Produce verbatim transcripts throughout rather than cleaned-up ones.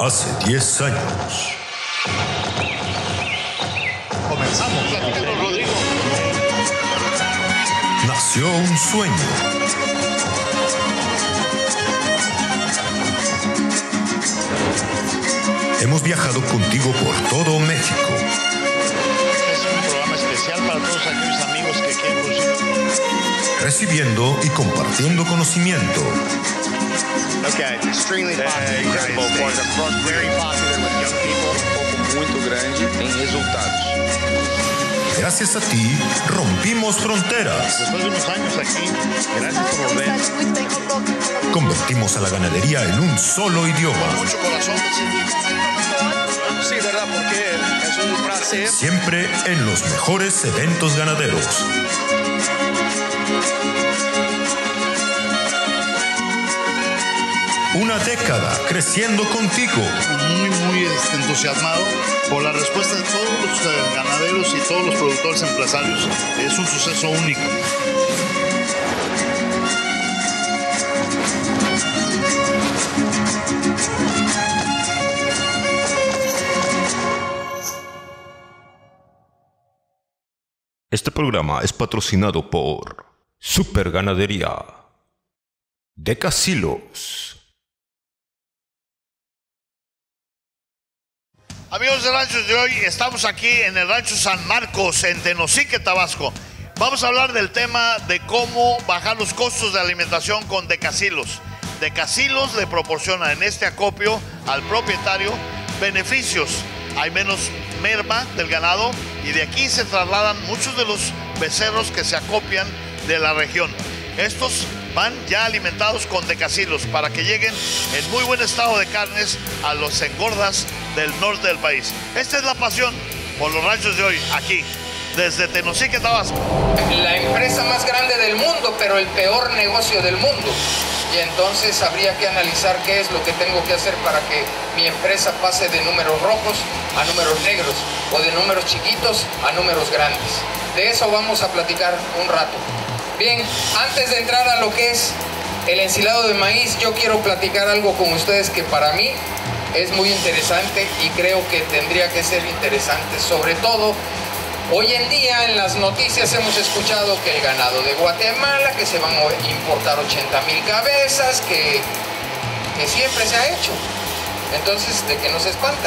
Hace diez años. Comenzamos. Platícanos, Rodrigo. Nació un sueño. Hemos viajado contigo por todo México. Este es un programa especial para todos aquellos amigos que quieren conocer. Recibiendo y compartiendo conocimiento. Okay, extremely popular. Incredible for the cross, very popular with young people. Um pouco muito grande em resultados. Gracias a ti, rompimos fronteras. Después de unos años aquí, gracias por volver. Convertimos a la ganadería en un solo idioma. Mucho corazón. Sí, verdad, porque es un placer. Siempre en los mejores eventos ganaderos. Una década creciendo contigo. Muy, muy este, entusiasmado por la respuesta de todos los uh, ganaderos y todos los productores empresarios. Es un suceso único. Este programa es patrocinado por Super Ganadería Decasilos. Amigos de Ranchos de hoy, estamos aquí en el Rancho San Marcos, en Tenosique, Tabasco. Vamos a hablar del tema de cómo bajar los costos de alimentación con Decasilos. Decasilos le proporciona en este acopio al propietario beneficios. Hay menos merma del ganado y de aquí se trasladan muchos de los becerros que se acopian de la región. Estos van ya alimentados con Decasilos para que lleguen en muy buen estado de carnes a los engordas del norte del país. Esta es la pasión por los ranchos de hoy, aquí, desde Tenosique, Tabasco. La empresa más grande del mundo, pero el peor negocio del mundo. Y entonces habría que analizar qué es lo que tengo que hacer para que mi empresa pase de números rojos a números negros, o de números chiquitos a números grandes. De eso vamos a platicar un rato. Bien, antes de entrar a lo que es el ensilado de maíz, yo quiero platicar algo con ustedes que para mí es muy interesante y creo que tendría que ser interesante. Sobre todo, hoy en día en las noticias hemos escuchado que el ganado de Guatemala, que se van a importar ochenta mil cabezas, que, que siempre se ha hecho. Entonces, ¿de qué nos espanta?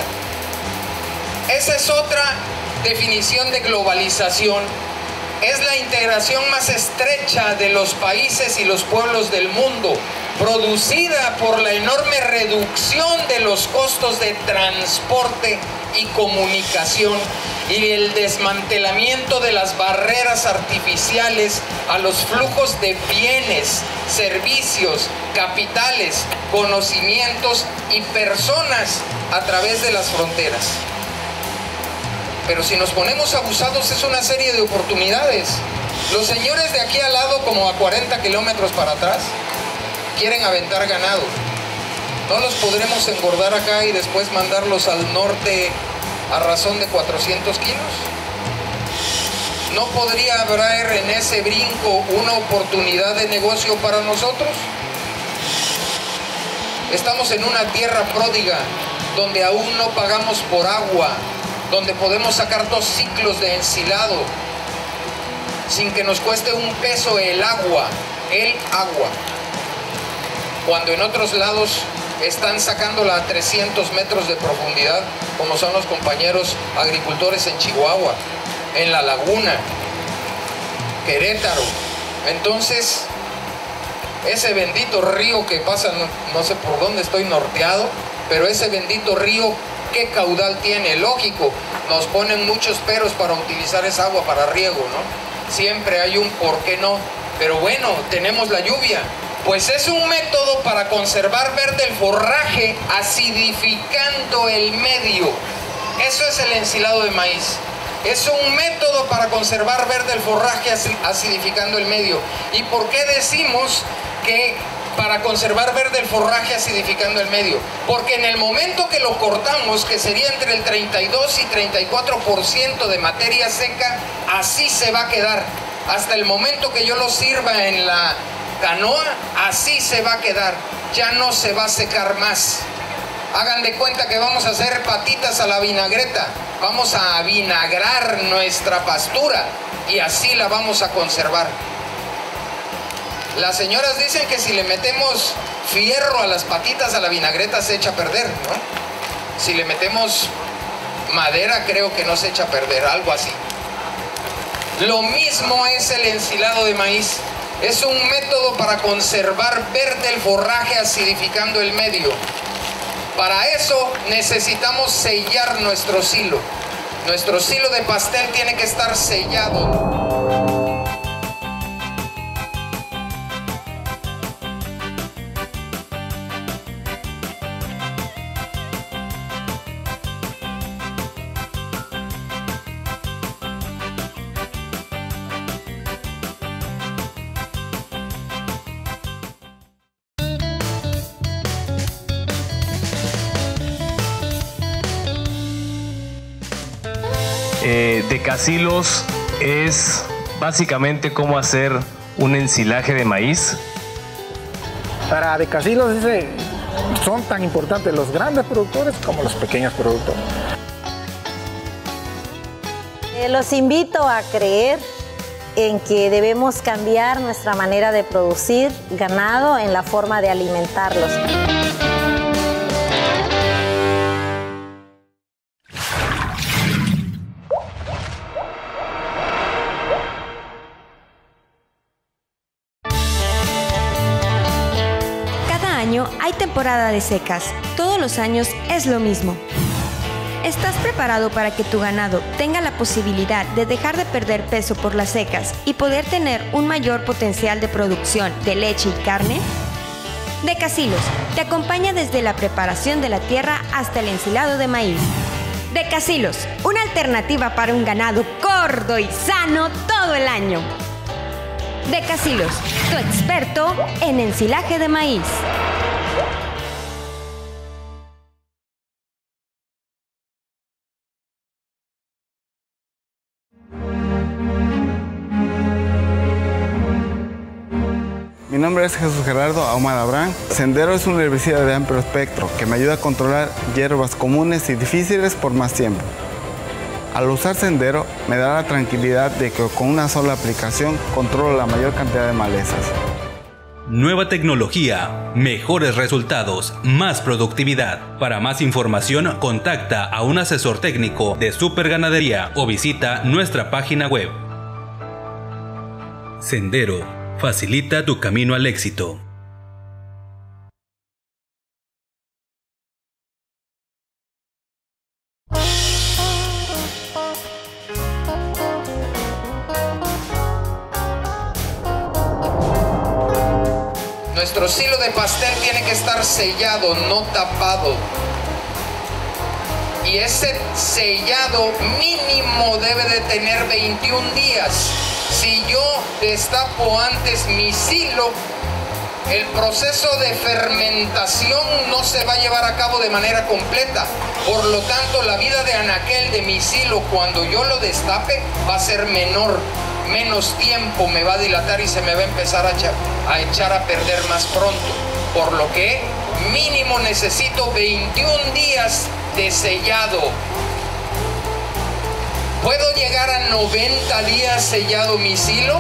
Esa es otra definición de globalización. Es la integración más estrecha de los países y los pueblos del mundo, producida por la enorme reducción de los costos de transporte y comunicación y el desmantelamiento de las barreras artificiales a los flujos de bienes, servicios, capitales, conocimientos y personas a través de las fronteras. Pero si nos ponemos abusados es una serie de oportunidades. Los señores de aquí al lado, como a cuarenta kilómetros para atrás, quieren aventar ganado. ¿No los podremos engordar acá y después mandarlos al norte a razón de cuatrocientos kilos? ¿No podría haber en ese brinco una oportunidad de negocio para nosotros? Estamos en una tierra pródiga donde aún no pagamos por agua, donde podemos sacar dos ciclos de ensilado sin que nos cueste un peso el agua, el agua. Cuando en otros lados están sacándola a trescientos metros de profundidad, como son los compañeros agricultores en Chihuahua, en La Laguna, Querétaro. Entonces, ese bendito río que pasa, no, no sé por dónde estoy norteado, pero ese bendito río, ¿qué caudal tiene? Lógico, nos ponen muchos peros para utilizar esa agua para riego, ¿no? Siempre hay un por qué no, pero bueno, tenemos la lluvia. Pues es un método para conservar verde el forraje, acidificando el medio. Eso es el ensilado de maíz. Es un método para conservar verde el forraje, acidificando el medio. ¿Y por qué decimos que para conservar verde el forraje acidificando el medio? Porque en el momento que lo cortamos, que sería entre el treinta y dos y treinta y cuatro por ciento de materia seca, así se va a quedar. Hasta el momento que yo lo sirva en la canoa, así se va a quedar. Ya no se va a secar más. Hagan de cuenta que vamos a hacer patitas a la vinagreta. Vamos a vinagrar nuestra pastura y así la vamos a conservar. Las señoras dicen que si le metemos fierro a las patitas a la vinagreta se echa a perder, ¿no? Si le metemos madera creo que no se echa a perder, algo así. Lo mismo es el ensilado de maíz. Es un método para conservar verde el forraje acidificando el medio. Para eso necesitamos sellar nuestro silo. Nuestro silo de pastel tiene que estar sellado. Eh, Decassilos es básicamente cómo hacer un ensilaje de maíz. Para Decassilos dice, son tan importantes los grandes productores como los pequeños productores. Eh, los invito a creer en que debemos cambiar nuestra manera de producir ganado en la forma de alimentarlos. Hay temporada de secas, todos los años es lo mismo. ¿Estás preparado para que tu ganado tenga la posibilidad de dejar de perder peso por las secas y poder tener un mayor potencial de producción de leche y carne? Decassilos te acompaña desde la preparación de la tierra hasta el ensilado de maíz. Decassilos, una alternativa para un ganado gordo y sano todo el año. Decassilos, tu experto en ensilaje de maíz. Mi nombre es Jesús Gerardo Ahumada Abraham. Sendero es un herbicida de amplio espectro que me ayuda a controlar hierbas comunes y difíciles por más tiempo. Al usar Sendero me da la tranquilidad de que con una sola aplicación controlo la mayor cantidad de malezas. Nueva tecnología, mejores resultados, más productividad. Para más información, contacta a un asesor técnico de Super Ganadería o visita nuestra página web. Sendero, facilita tu camino al éxito. Nuestro silo de pastel tiene que estar sellado, no tapado. Y ese sellado mínimo debe de tener veintiún días. Si yo destapo antes mi silo, el proceso de fermentación no se va a llevar a cabo de manera completa. Por lo tanto, la vida de anaquel de mi silo, cuando yo lo destape, va a ser menor. Menos tiempo me va a dilatar y se me va a empezar a echar, a echar a perder más pronto. Por lo que mínimo necesito veintiún días de sellado. ¿Puedo llegar a noventa días sellado mi silo?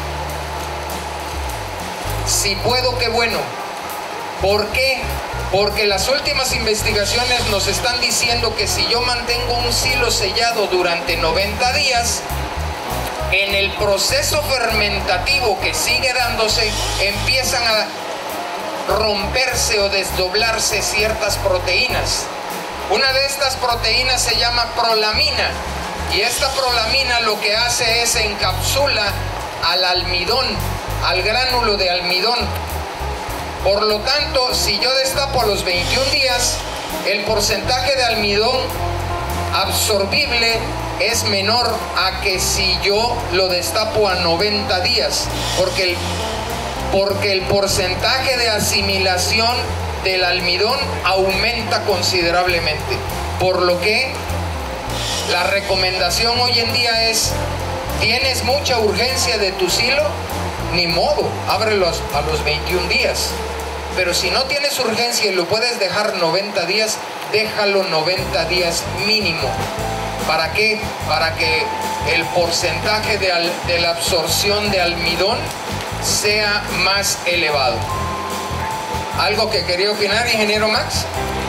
Si puedo, qué bueno. ¿Por qué? Porque las últimas investigaciones nos están diciendo que si yo mantengo un silo sellado durante noventa días, en el proceso fermentativo que sigue dándose, empiezan a romperse o desdoblarse ciertas proteínas. Una de estas proteínas se llama prolamina, y esta prolamina lo que hace es encapsula al almidón, al gránulo de almidón. Por lo tanto, si yo destapo a los veintiún días, el porcentaje de almidón absorbible es menor a que si yo lo destapo a noventa días, porque el, porque el porcentaje de asimilación del almidón aumenta considerablemente. Por lo que la recomendación hoy en día es: ¿tienes mucha urgencia de tu silo? Ni modo, ábrelos a los veintiún días. Pero si no tienes urgencia y lo puedes dejar noventa días, déjalo noventa días mínimo. ¿Para qué? Para que el porcentaje de, al, de la absorción de almidón sea más elevado. ¿Algo que quería opinar, ingeniero Max?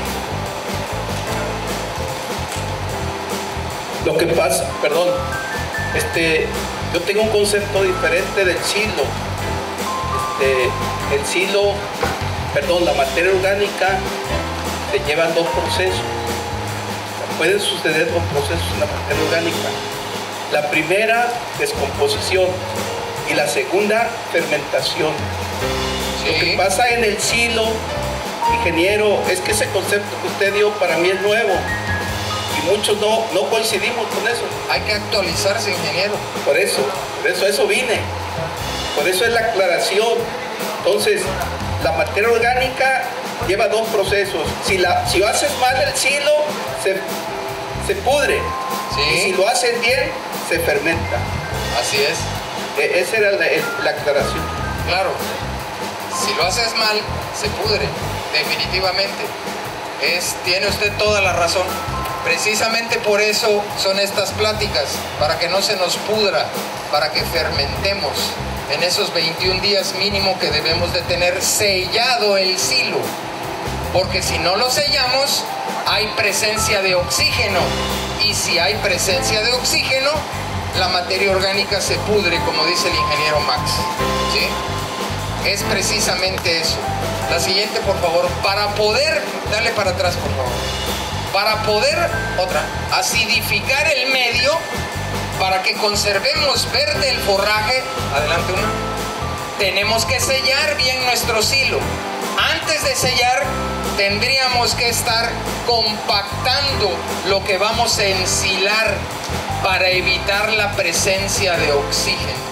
Lo que pasa, perdón, este, yo tengo un concepto diferente del silo. Este, el silo, perdón, la materia orgánica te lleva dos procesos. Pueden suceder dos procesos en la materia orgánica. La primera, descomposición, y la segunda, fermentación. Sí. Lo que pasa en el silo, ingeniero, es que ese concepto que usted dio para mí es nuevo. Y muchos no, no coincidimos con eso. Hay que actualizarse, ingeniero. Por eso, por eso, eso vine. Por eso es la aclaración. Entonces, la materia orgánica lleva dos procesos. Si, la, si haces mal el silo, se, se pudre. ¿Sí? Y si lo haces bien, se fermenta. Así es. E, esa era la, el, la aclaración. Claro. Si lo haces mal, se pudre. Definitivamente. Es, tiene usted toda la razón. Precisamente por eso son estas pláticas, para que no se nos pudra, para que fermentemos en esos veintiún días mínimo que debemos de tener sellado el silo. Porque si no lo sellamos, hay presencia de oxígeno. Y si hay presencia de oxígeno, la materia orgánica se pudre, como dice el ingeniero Max. ¿Sí? Es precisamente eso. La siguiente, por favor. Para poder, dale para atrás, por favor. Para poder, otra, acidificar el medio, para que conservemos verde el forraje, adelante una, tenemos que sellar bien nuestro silo. Antes de sellar, tendríamos que estar compactando lo que vamos a ensilar para evitar la presencia de oxígeno.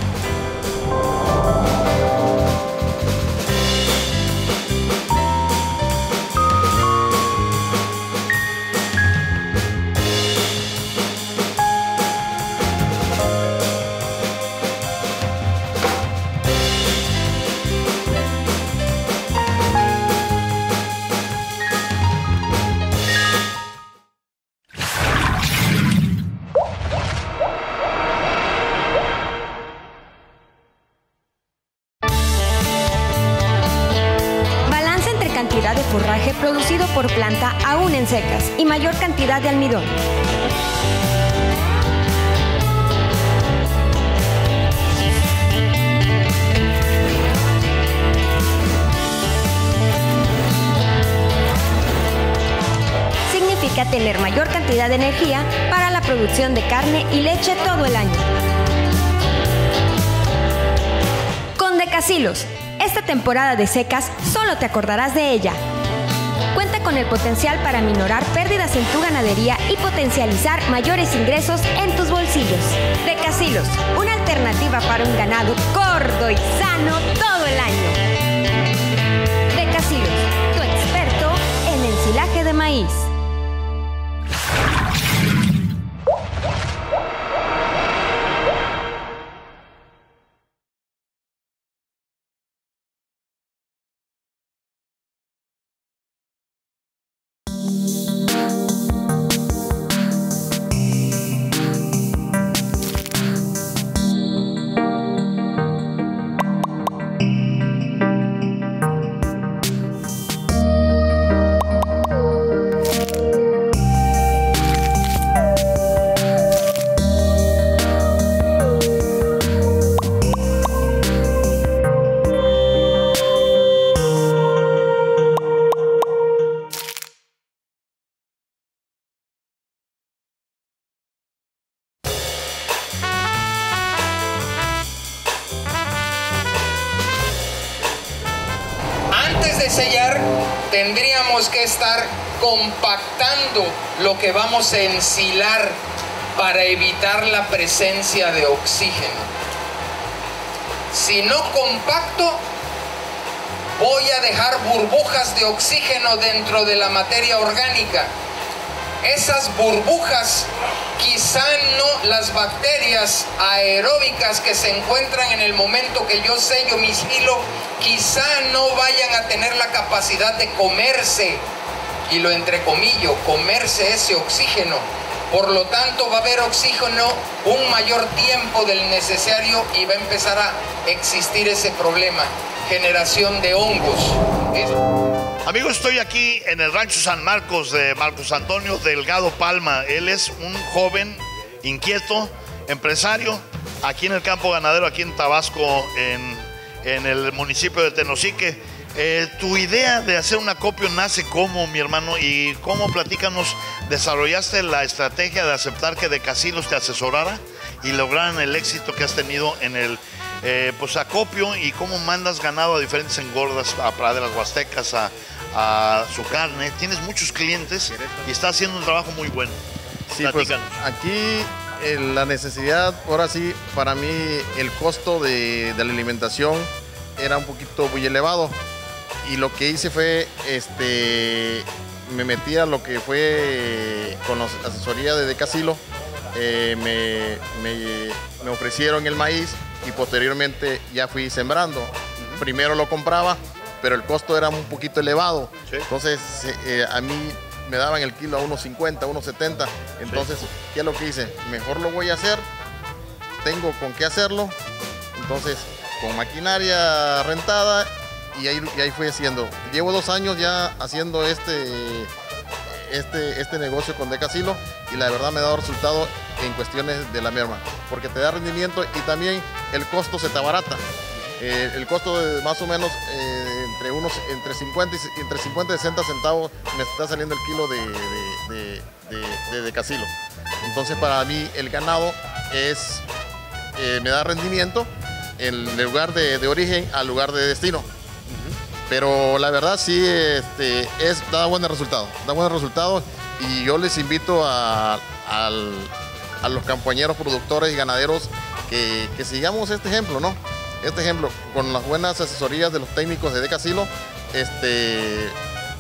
Forraje producido por planta aún en secas y mayor cantidad de almidón. Significa tener mayor cantidad de energía para la producción de carne y leche todo el año. Con Decassilos, esta temporada de secas solo te acordarás de ella. Cuenta con el potencial para minorar pérdidas en tu ganadería y potencializar mayores ingresos en tus bolsillos. Decassilos, una alternativa para un ganado gordo y sano todo el año. Decassilos, tu experto en ensilaje de maíz. Sellar, tendríamos que estar compactando lo que vamos a ensilar para evitar la presencia de oxígeno. Si no compacto, voy a dejar burbujas de oxígeno dentro de la materia orgánica. Esas burbujas quizá no las bacterias aeróbicas que se encuentran en el momento que yo sello mi hilo, quizá no vayan a tener la capacidad de comerse, y lo entrecomillo, comerse ese oxígeno. Por lo tanto, va a haber oxígeno un mayor tiempo del necesario y va a empezar a existir ese problema, generación de hongos. Es... Amigos, estoy aquí en el Rancho San Marcos de Marcos Antonio Delgado Palma. Él es un joven inquieto, empresario, aquí en el campo ganadero, aquí en Tabasco, en, en el municipio de Tenosique. Eh, tu idea de hacer un acopio nace cómo, mi hermano, y cómo, platícanos, desarrollaste la estrategia de aceptar que Decassilos te asesorara y lograran el éxito que has tenido en el eh, pues, acopio, y cómo mandas ganado a diferentes engordas, a praderas huastecas, a, a su carne. Tienes muchos clientes y estás haciendo un trabajo muy bueno. Sí, pues aquí eh, la necesidad, ahora sí, para mí el costo de, de la alimentación era un poquito muy elevado. Y lo que hice fue, este, me metí a lo que fue con la asesoría de Decassilo, eh, me, me, me ofrecieron el maíz y posteriormente ya fui sembrando. Uh-huh. Primero lo compraba, pero el costo era un poquito elevado. Sí. Entonces eh, a mí me daban el kilo a uno cincuenta, uno setenta. Entonces, sí. ¿Qué es lo que hice? Mejor lo voy a hacer, tengo con qué hacerlo. Entonces, con maquinaria rentada. Y ahí, y ahí fui haciendo. Llevo dos años ya haciendo este, este, este negocio con Decassilo, y la verdad me ha dado resultado en cuestiones de la merma, porque te da rendimiento y también el costo se te abarata. Eh, el costo de más o menos eh, entre, unos, entre, cincuenta y, entre cincuenta y sesenta centavos me está saliendo el kilo de, de, de, de, de Decassilo. Entonces para mí el ganado es, eh, me da rendimiento en el lugar de, de origen al lugar de destino. Pero la verdad sí, este, es, da buenos resultados, da buenos resultados, y yo les invito a, a, a los compañeros productores y ganaderos que, que sigamos este ejemplo, ¿no? Este ejemplo, con las buenas asesorías de los técnicos de Decassilo, este,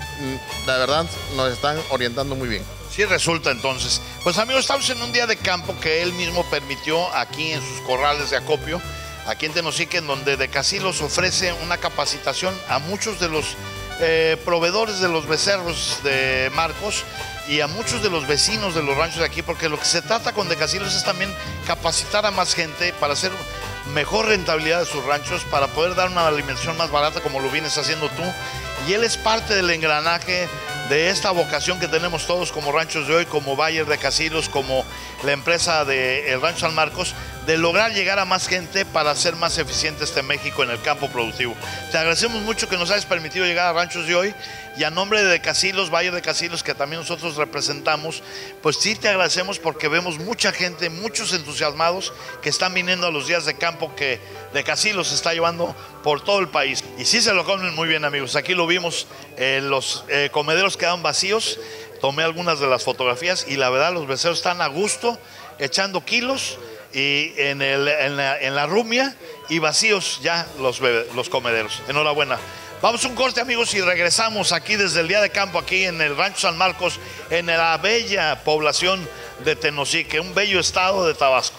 la verdad nos están orientando muy bien. Sí resulta entonces. Pues amigos, estamos en un día de campo que él mismo permitió aquí en sus corrales de acopio, aquí en Tenosique, en donde Decassilos ofrece una capacitación a muchos de los eh, proveedores de los becerros de Marcos y a muchos de los vecinos de los ranchos de aquí, porque lo que se trata con Decassilos es también capacitar a más gente para hacer mejor rentabilidad de sus ranchos, para poder dar una alimentación más barata como lo vienes haciendo tú. Y él es parte del engranaje de esta vocación que tenemos todos como Ranchos de Hoy, como Bayer Decassilos, como la empresa de el Rancho San Marcos, de lograr llegar a más gente para hacer más eficiente este México en el campo productivo. Te agradecemos mucho que nos hayas permitido llegar a Ranchos de Hoy, y a nombre de Decassilos, Bayer Decassilos, que también nosotros representamos, pues sí te agradecemos, porque vemos mucha gente, muchos entusiasmados que están viniendo a los días de campo que Decassilos está llevando por todo el país. Y sí se lo comen muy bien, amigos. Aquí lo vimos, eh, los eh, comederos quedan vacíos, tomé algunas de las fotografías y la verdad los becerros están a gusto, echando kilos y en, el, en, la, en la rumia, y vacíos ya los, los comederos. Enhorabuena. Vamos a un corte, amigos, y regresamos aquí desde el día de campo, aquí en el Rancho San Marcos, en la bella población de Tenosique, un bello estado de Tabasco.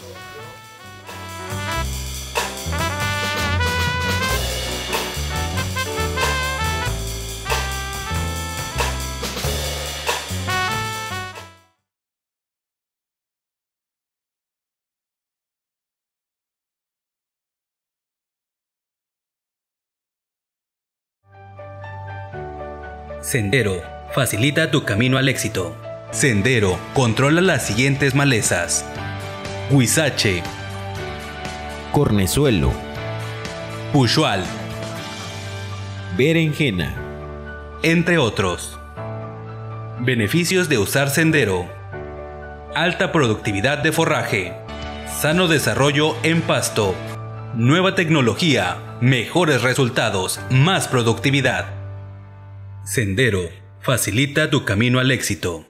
Sendero facilita tu camino al éxito. Sendero controla las siguientes malezas: huizache, cornezuelo, puchual, berenjena, entre otros. Beneficios de usar Sendero: alta productividad de forraje, sano desarrollo en pasto, nueva tecnología, mejores resultados, más productividad. Sendero facilita tu camino al éxito.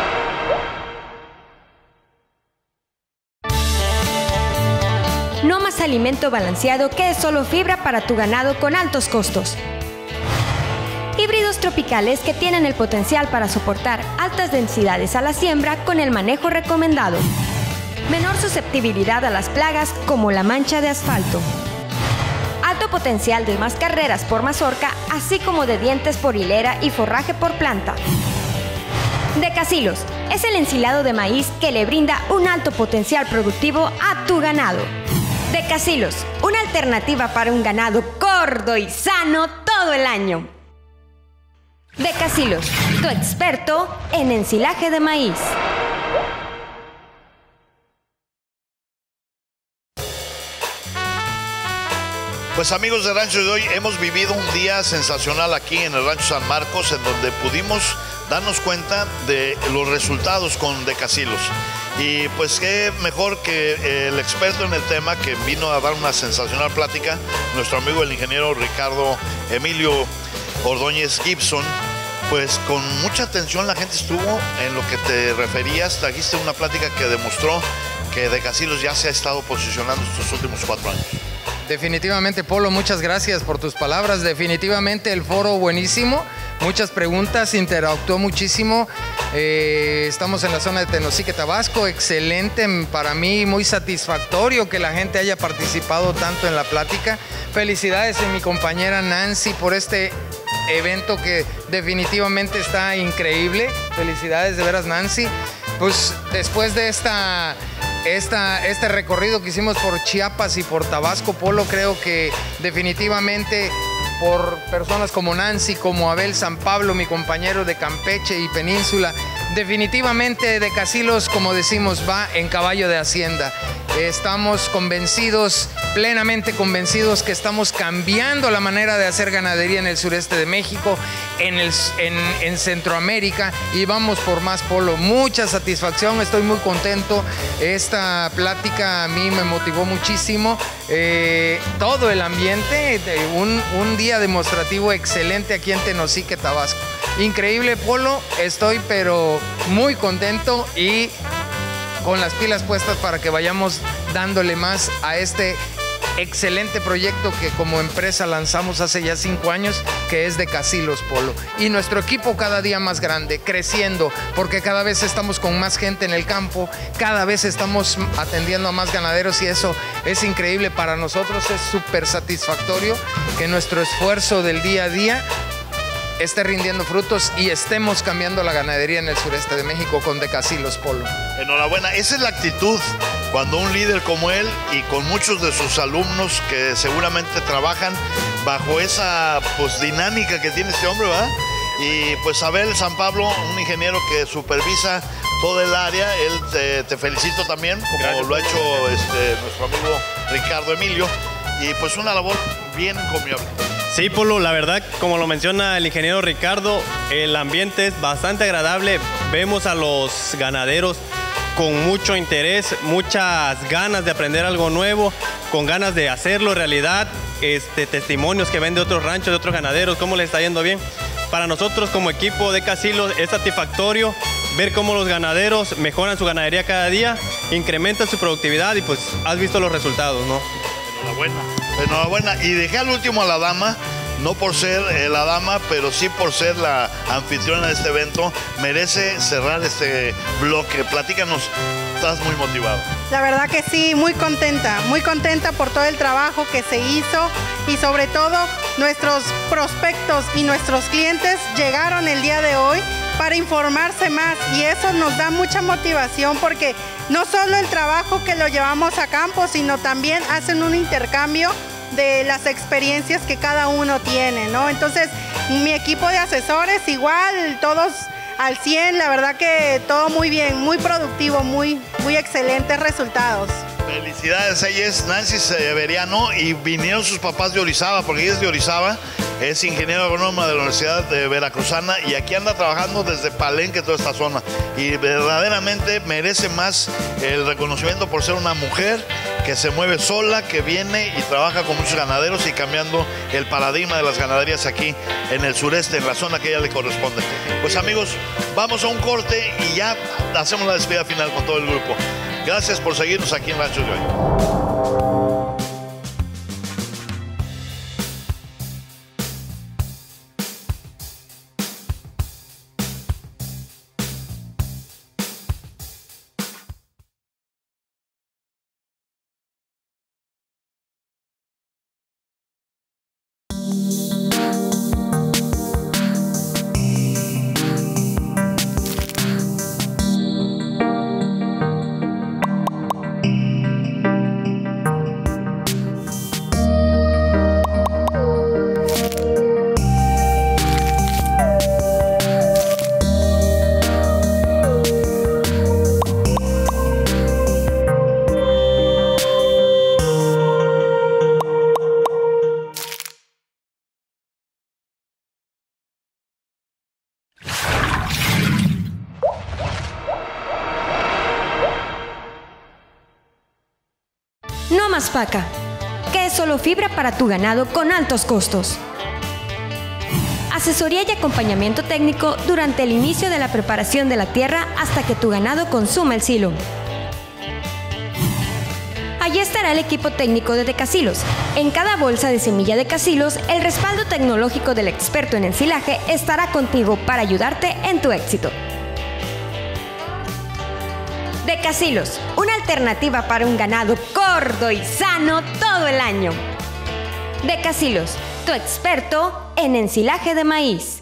No más más alimento balanceado que es solo fibra para tu ganado con altos costos. Híbridos tropicales que tienen el potencial para soportar altas densidades a la siembra con el manejo recomendado. Menor susceptibilidad a las plagas como la mancha de asfalto. Alto potencial de más carreras por mazorca, así como de dientes por hilera y forraje por planta. Decassilos es el ensilado de maíz que le brinda un alto potencial productivo a tu ganado. Decassilos, una alternativa para un ganado gordo y sano todo el año. Decassilos, tu experto en ensilaje de maíz. Pues amigos de Rancho de Hoy, hemos vivido un día sensacional aquí en el Rancho San Marcos, en donde pudimos darnos cuenta de los resultados con Decassilos. Y pues qué mejor que el experto en el tema que vino a dar una sensacional plática, nuestro amigo el ingeniero Ricardo Emilio Ordóñez Gibson. Pues con mucha atención la gente estuvo en lo que te referías, trajiste una plática que demostró que Decassilos ya se ha estado posicionando estos últimos cuatro años. Definitivamente, Polo, muchas gracias por tus palabras. Definitivamente el foro buenísimo, muchas preguntas, interactuó muchísimo. Eh, estamos en la zona de Tenosique, Tabasco, excelente para mí, muy satisfactorio que la gente haya participado tanto en la plática. Felicidades a mi compañera Nancy por este evento que definitivamente está increíble. Felicidades de veras, Nancy. Pues después de esta... Esta, este recorrido que hicimos por Chiapas y por Tabasco, Polo, creo que definitivamente por personas como Nancy, como Abel San Pablo, mi compañero de Campeche y Península, definitivamente Decassilos, como decimos, va en caballo de hacienda. Estamos convencidos, plenamente convencidos que estamos cambiando la manera de hacer ganadería en el sureste de México, en, el, en, en Centroamérica, y vamos por más, Polo. Mucha satisfacción, estoy muy contento. Esta plática a mí me motivó muchísimo. Eh, todo el ambiente, un, un día demostrativo excelente aquí en Tenosique, Tabasco. Increíble, Polo, estoy pero muy contento y con las pilas puestas para que vayamos dándole más a este excelente proyecto que como empresa lanzamos hace ya cinco años, que es Decassilos, Polo. Y nuestro equipo cada día más grande, creciendo, porque cada vez estamos con más gente en el campo, cada vez estamos atendiendo a más ganaderos y eso es increíble para nosotros, es súper satisfactorio que nuestro esfuerzo del día a día esté rindiendo frutos y estemos cambiando la ganadería en el sureste de México con Decassilos, Polo. Enhorabuena, esa es la actitud cuando un líder como él y con muchos de sus alumnos que seguramente trabajan bajo esa pues, dinámica que tiene este hombre, ¿verdad? Y pues Abel San Pablo, un ingeniero que supervisa todo el área, él te, te felicito también, como Gracias. Lo ha hecho este, nuestro amigo Ricardo Emilio, y pues una labor bien encomiable. Sí, Polo, la verdad, como lo menciona el ingeniero Ricardo, el ambiente es bastante agradable. Vemos a los ganaderos con mucho interés, muchas ganas de aprender algo nuevo, con ganas de hacerlo realidad, este, testimonios que ven de otros ranchos, de otros ganaderos, cómo les está yendo bien. Para nosotros como equipo de Decassilos es satisfactorio ver cómo los ganaderos mejoran su ganadería cada día, incrementan su productividad y pues has visto los resultados, ¿no? Enhorabuena. Enhorabuena. Y dejé al último a la dama, no por ser eh, la dama, pero sí por ser la anfitriona de este evento. Merece cerrar este bloque. Platícanos, estás muy motivado. La verdad que sí, muy contenta, muy contenta por todo el trabajo que se hizo y sobre todo nuestros prospectos y nuestros clientes llegaron el día de hoy para informarse más y eso nos da mucha motivación porque no solo el trabajo que lo llevamos a campo, sino también hacen un intercambio de las experiencias que cada uno tiene, ¿no? Entonces, mi equipo de asesores igual, todos al cien, la verdad que todo muy bien, muy productivo, muy, muy excelentes resultados. Felicidades, ella es Nancy Severiano y vinieron sus papás de Orizaba, porque ella es de Orizaba, es ingeniero agrónoma de la Universidad de Veracruzana y aquí anda trabajando desde Palenque, toda esta zona. Y verdaderamente merece más el reconocimiento por ser una mujer que se mueve sola, que viene y trabaja con muchos ganaderos y cambiando el paradigma de las ganaderías aquí en el sureste, en la zona que a ella le corresponde. Pues amigos, vamos a un corte y ya hacemos la despedida final con todo el grupo. Gracias por seguirnos aquí en Rancho de Hoy. más Paca, que es solo fibra para tu ganado con altos costos. Asesoría y acompañamiento técnico durante el inicio de la preparación de la tierra hasta que tu ganado consuma el silo. Allí estará el equipo técnico de Decassilos. En cada bolsa de semilla de Decassilos, el respaldo tecnológico del experto en ensilaje estará contigo para ayudarte en tu éxito. Decassilos, una alternativa para un ganado gordo y sano todo el año. Decassilos, tu experto en ensilaje de maíz.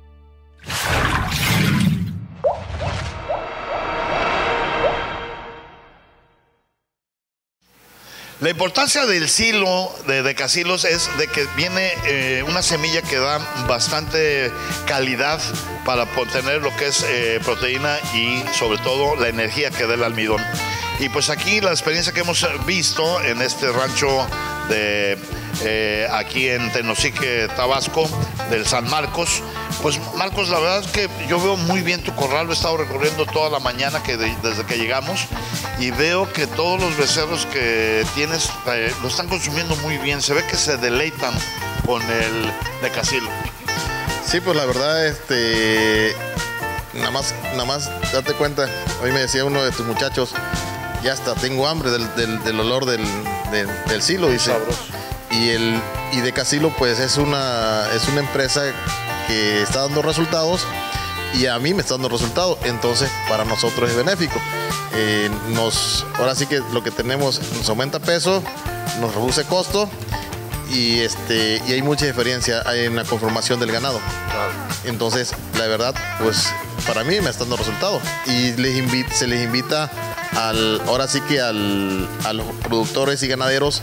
La importancia del silo de Decassilos es de que viene eh, una semilla que da bastante calidad para obtener lo que es eh, proteína y sobre todo la energía que da el almidón. Y pues aquí la experiencia que hemos visto en este rancho de eh, aquí en Tenosique, Tabasco, del San Marcos. Pues Marcos, la verdad es que yo veo muy bien tu corral, lo he estado recorriendo toda la mañana que de, desde que llegamos y veo que todos los becerros que tienes eh, lo están consumiendo muy bien, se ve que se deleitan con el Decassilo. Sí, pues la verdad, este, nada más, nada más date cuenta, hoy me decía uno de tus muchachos, ya hasta tengo hambre del, del, del olor del, del, del silo, dice. Sabroso. Y el y Decassilo pues es una, es una empresa que está dando resultados y a mí me está dando resultados, entonces para nosotros es benéfico. Eh, nos, ahora sí que lo que tenemos nos aumenta peso, nos reduce costo y, este, y hay mucha diferencia en la conformación del ganado. Entonces, la verdad, pues para mí me está dando resultados y les invita, se les invita al, ahora sí que al, a los productores y ganaderos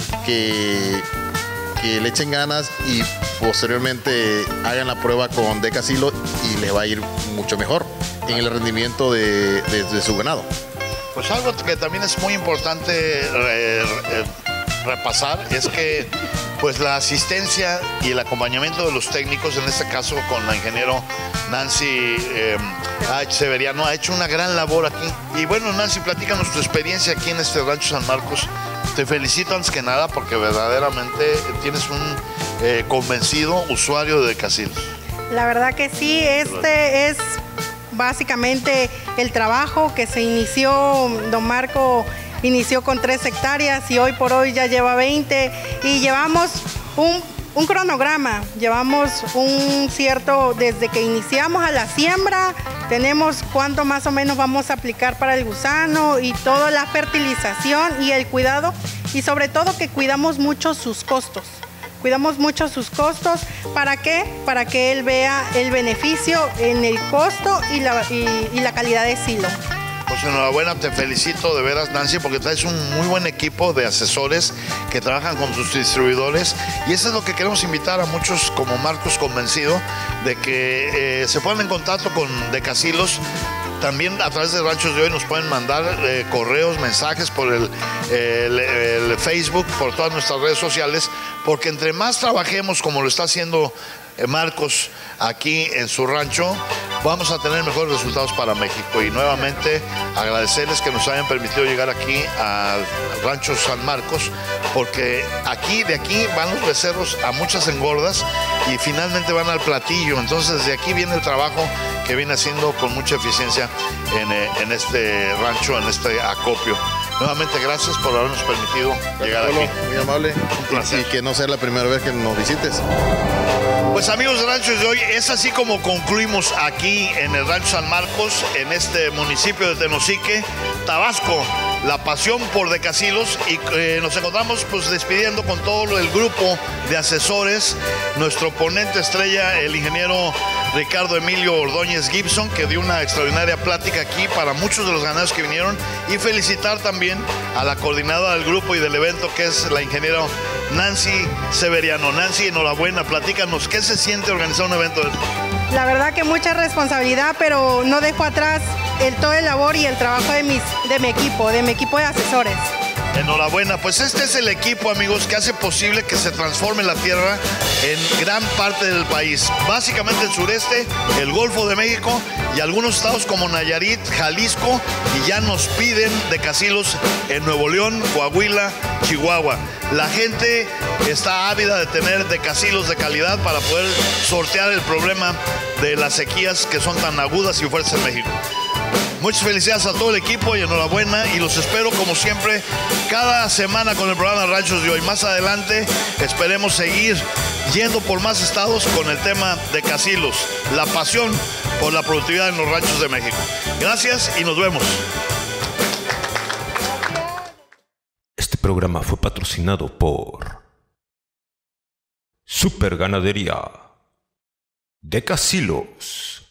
que, que le echen ganas y posteriormente hagan la prueba con Decassilo y les va a ir mucho mejor en el rendimiento de, de, de su ganado. Pues algo que también es muy importante eh, eh, repasar es que pues la asistencia y el acompañamiento de los técnicos, en este caso con la ingeniero Nancy eh, Severiano, ha hecho una gran labor aquí. Y bueno, Nancy, platícanos tu experiencia aquí en este rancho San Marcos. Te felicito antes que nada porque verdaderamente tienes un eh, convencido usuario de Decassilos. La verdad que sí, este es básicamente el trabajo que se inició, don Marco inició con tres hectáreas y hoy por hoy ya lleva veinte y llevamos un, un cronograma, llevamos un cierto, desde que iniciamos a la siembra, tenemos cuánto más o menos vamos a aplicar para el gusano y toda la fertilización y el cuidado y sobre todo que cuidamos mucho sus costos. Cuidamos mucho sus costos, ¿para qué? Para que él vea el beneficio en el costo y la, y, y la calidad de silo. Pues enhorabuena, te felicito de veras, Nancy, porque traes un muy buen equipo de asesores que trabajan con sus distribuidores y eso es lo que queremos invitar a muchos como Marcos convencido de que eh, se pongan en contacto con Decassilos. También a través de Ranchos de Hoy nos pueden mandar eh, correos, mensajes por el, el, el Facebook, por todas nuestras redes sociales, porque entre más trabajemos como lo está haciendo eh, Marcos aquí en su rancho, vamos a tener mejores resultados para México. Y nuevamente agradecerles que nos hayan permitido llegar aquí al Rancho San Marcos, porque aquí, de aquí van los becerros a muchas engordas y finalmente van al platillo. Entonces de aquí viene el trabajo que viene haciendo con mucha eficiencia en, en este rancho, en este acopio. Nuevamente gracias por habernos permitido gracias, llegar Polo, aquí. Muy amable. Y, y que no sea la primera vez que nos visites. Pues amigos de Ranchos de Hoy, es así como concluimos aquí en el Rancho San Marcos, en este municipio de Tenosique, Tabasco, la pasión por Decassilos, y eh, nos encontramos pues despidiendo con todo el grupo de asesores, nuestro ponente estrella, el ingeniero Ricardo Emilio Ordóñez Gibson, que dio una extraordinaria plática aquí para muchos de los ganaderos que vinieron, y felicitar también a la coordinadora del grupo y del evento, que es la ingeniera Nancy Severiano. Nancy, enhorabuena, platícanos, ¿qué se siente organizar un evento de esto? La verdad que mucha responsabilidad, pero no dejo atrás el, todo el labor y el trabajo de, mis, de mi equipo, de mi equipo de asesores. Enhorabuena, pues este es el equipo, amigos, que hace posible que se transforme la tierra en gran parte del país. Básicamente el sureste, el Golfo de México y algunos estados como Nayarit, Jalisco, y ya nos piden Decassilos en Nuevo León, Coahuila Chihuahua. La gente está ávida de tener decacilos de calidad para poder sortear el problema de las sequías que son tan agudas y fuertes en México. Muchas felicidades a todo el equipo y enhorabuena, y los espero como siempre cada semana con el programa Ranchos de Hoy. Más adelante esperemos seguir yendo por más estados con el tema de Cacilos, la pasión por la productividad en los ranchos de México. Gracias y nos vemos. Este programa fue patrocinado por Super Ganadería de Cacilos.